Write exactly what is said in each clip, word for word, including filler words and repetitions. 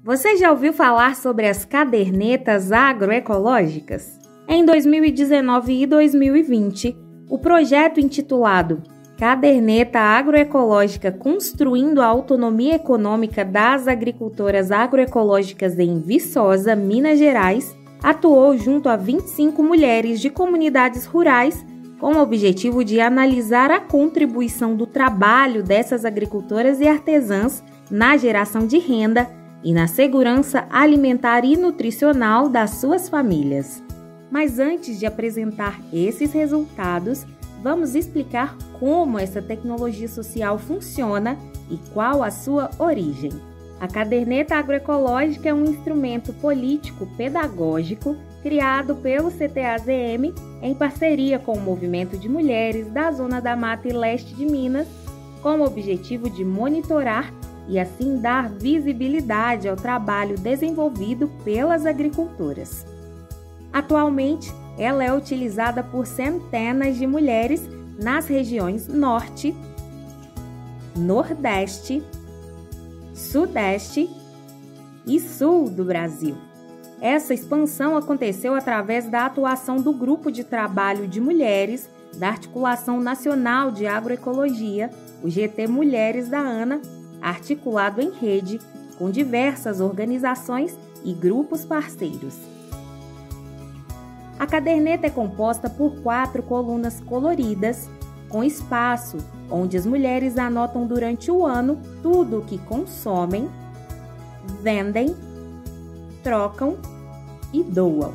Você já ouviu falar sobre as cadernetas agroecológicas? Em dois mil e dezenove e dois mil e vinte, o projeto intitulado Caderneta Agroecológica Construindo a Autonomia Econômica das Agricultoras Agroecológicas em Viçosa, Minas Gerais, atuou junto a vinte e cinco mulheres de comunidades rurais com o objetivo de analisar a contribuição do trabalho dessas agricultoras e artesãs na geração de renda e na segurança alimentar e nutricional das suas famílias. Mas antes de apresentar esses resultados, vamos explicar como essa tecnologia social funciona e qual a sua origem. A caderneta agroecológica é um instrumento político-pedagógico criado pelo C T A Z M em parceria com o Movimento de Mulheres da Zona da Mata e Leste de Minas, com o objetivo de monitorar e assim dar visibilidade ao trabalho desenvolvido pelas agricultoras. Atualmente, ela é utilizada por centenas de mulheres nas regiões Norte, Nordeste, Sudeste e Sul do Brasil. Essa expansão aconteceu através da atuação do Grupo de Trabalho de Mulheres da Articulação Nacional de Agroecologia, o G T Mulheres da ANA, articulado em rede com diversas organizações e grupos parceiros. A caderneta é composta por quatro colunas coloridas, com espaço onde as mulheres anotam durante o ano tudo o que consomem, vendem, trocam e doam.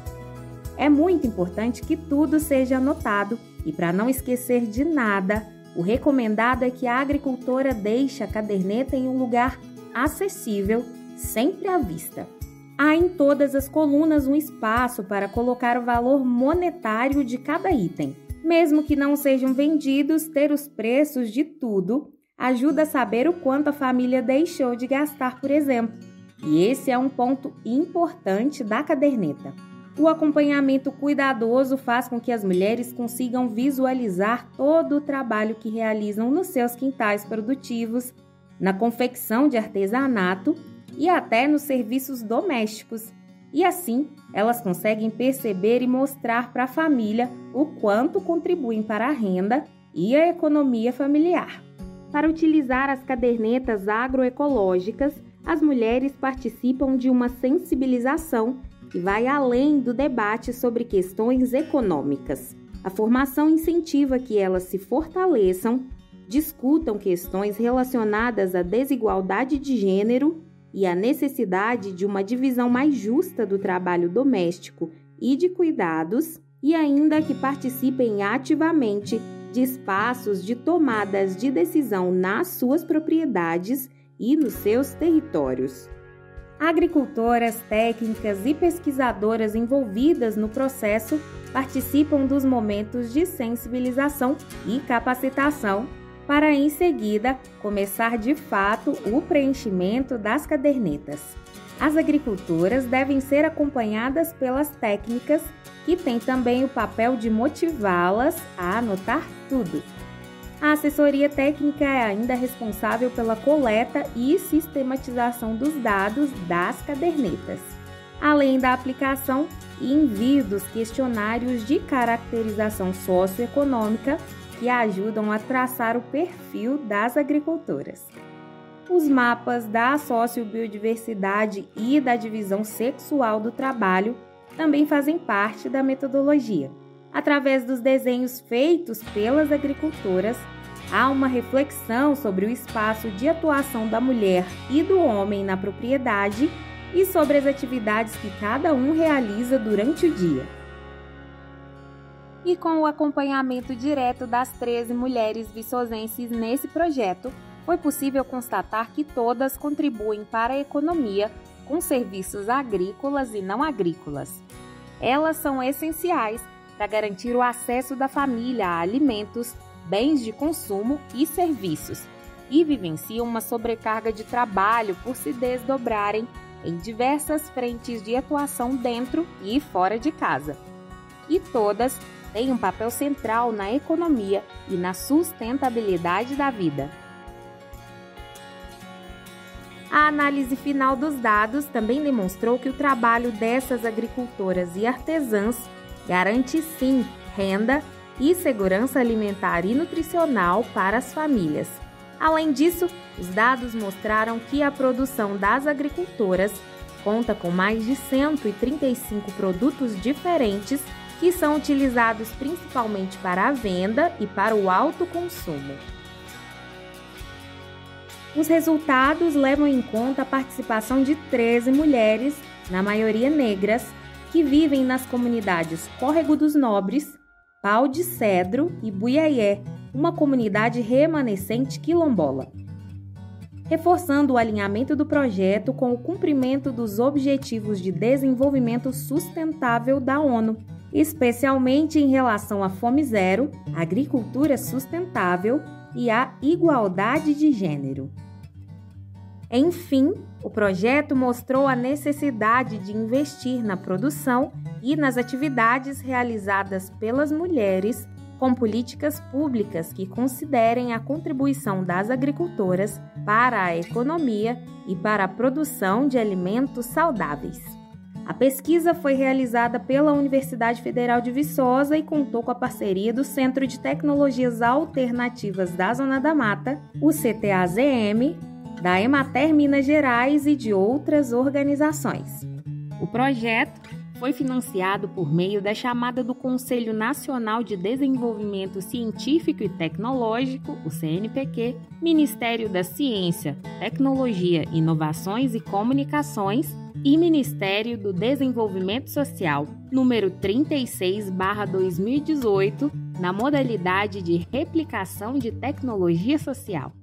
É muito importante que tudo seja anotado e, para não esquecer de nada, o recomendado é que a agricultora deixe a caderneta em um lugar acessível, sempre à vista. Há em todas as colunas um espaço para colocar o valor monetário de cada item. Mesmo que não sejam vendidos, ter os preços de tudo ajuda a saber o quanto a família deixou de gastar, por exemplo. E esse é um ponto importante da caderneta. O acompanhamento cuidadoso faz com que as mulheres consigam visualizar todo o trabalho que realizam nos seus quintais produtivos, na confecção de artesanato e até nos serviços domésticos. E assim, elas conseguem perceber e mostrar para a família o quanto contribuem para a renda e a economia familiar. Para utilizar as cadernetas agroecológicas, as mulheres participam de uma sensibilização que vai além do debate sobre questões econômicas. A formação incentiva que elas se fortaleçam, discutam questões relacionadas à desigualdade de gênero e à necessidade de uma divisão mais justa do trabalho doméstico e de cuidados, e ainda que participem ativamente de espaços de tomadas de decisão nas suas propriedades e nos seus territórios. Agricultoras, técnicas e pesquisadoras envolvidas no processo participam dos momentos de sensibilização e capacitação para, em seguida, começar de fato o preenchimento das cadernetas. As agricultoras devem ser acompanhadas pelas técnicas, que têm também o papel de motivá-las a anotar tudo. A assessoria técnica é ainda responsável pela coleta e sistematização dos dados das cadernetas, além da aplicação e envio dos questionários de caracterização socioeconômica que ajudam a traçar o perfil das agricultoras. Os mapas da sociobiodiversidade e da divisão sexual do trabalho também fazem parte da metodologia. Através dos desenhos feitos pelas agricultoras, há uma reflexão sobre o espaço de atuação da mulher e do homem na propriedade e sobre as atividades que cada um realiza durante o dia. E com o acompanhamento direto das treze mulheres viçosenses nesse projeto, foi possível constatar que todas contribuem para a economia com serviços agrícolas e não agrícolas. Elas são essenciais para garantir o acesso da família a alimentos, bens de consumo e serviços, e vivenciam uma sobrecarga de trabalho por se desdobrarem em diversas frentes de atuação dentro e fora de casa. E todas têm um papel central na economia e na sustentabilidade da vida. A análise final dos dados também demonstrou que o trabalho dessas agricultoras e artesãs garante sim renda e segurança alimentar e nutricional para as famílias. Além disso, os dados mostraram que a produção das agricultoras conta com mais de cento e trinta e cinco produtos diferentes que são utilizados principalmente para a venda e para o autoconsumo. Os resultados levam em conta a participação de treze mulheres, na maioria negras, que vivem nas comunidades Córrego dos Nobres, Pau de Cedro e Buiaé, uma comunidade remanescente quilombola, reforçando o alinhamento do projeto com o cumprimento dos Objetivos de Desenvolvimento Sustentável da ONU, especialmente em relação à fome zero, agricultura sustentável e à igualdade de gênero. Enfim, o projeto mostrou a necessidade de investir na produção e nas atividades realizadas pelas mulheres com políticas públicas que considerem a contribuição das agricultoras para a economia e para a produção de alimentos saudáveis. A pesquisa foi realizada pela Universidade Federal de Viçosa e contou com a parceria do Centro de Tecnologias Alternativas da Zona da Mata, o C T A Z M, da Emater Minas Gerais e de outras organizações. O projeto foi financiado por meio da chamada do Conselho Nacional de Desenvolvimento Científico e Tecnológico, o C N P Q, Ministério da Ciência, Tecnologia, Inovações e Comunicações e Ministério do Desenvolvimento Social, número trinta e seis barra dois mil e dezoito, na modalidade de replicação de tecnologia social.